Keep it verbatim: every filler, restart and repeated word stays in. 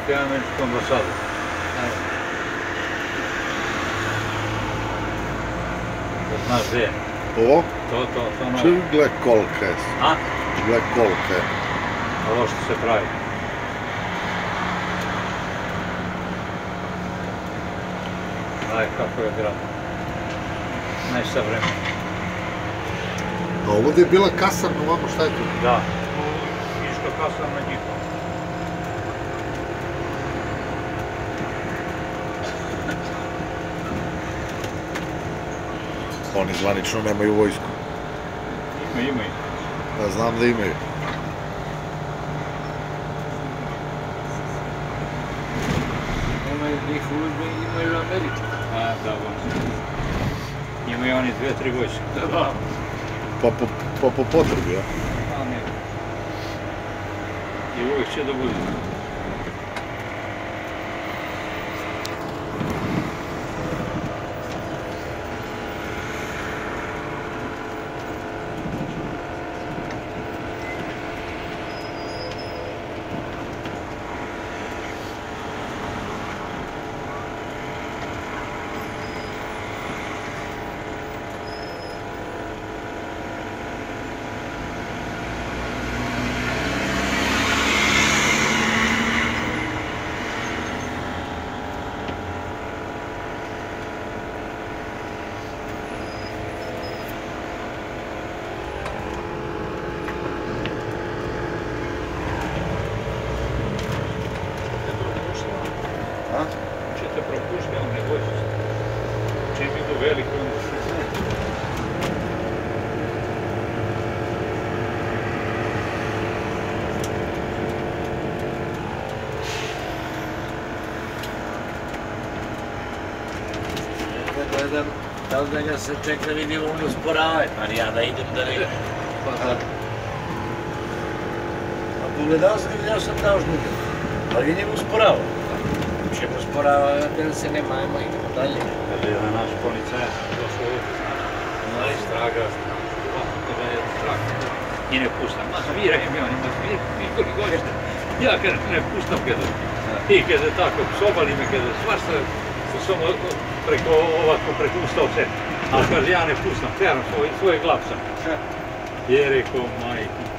Amerike i američku ambasadu. Da znaš gdje je. Ovo? To, to, to ono... Če gle kolike. A? Gle kolike. Ovo što se pravi. Aj, kako je grad. Najsavremeniji. A ovdje je bila kasarna, ovamo šta je tu? Da. Iška kasarna njihova. Oni zvanično nemaju vojsku. Ima, ima i. Ja znam da imaju. Imaju njih uzme i imaju Ameriku. A, da, vojska. Imaju oni dve, tri vojske. Da. Pa po, pa po potrebi, ja? A, ne. I uvijek će da bude. Ćete propuštati, ne bojte se. Čim idu veliko, onda se ne. Gledam, da li da ga se čeka vidimo on usporavaju, ali ja da idem da vidim. A pogledao sam, vidio sam dao žnuke, ali vidim usporava. Čemu usporava, da se nema, ajmo, idemo dalje. Kada je naš policajac došao ovdje, znaš, ali straga, ovako kada je strah, i ne puštam, ma sviraj mi oni, ma sviraj mi koliko hoćete. Ja kada ne puštam, kada, i kada tako, psobali me, kada svašta, samo preko ovako, preko ustao se, ali kaže ja ne pustam, teram svoj, svoje glav sam. Je rekao, majko.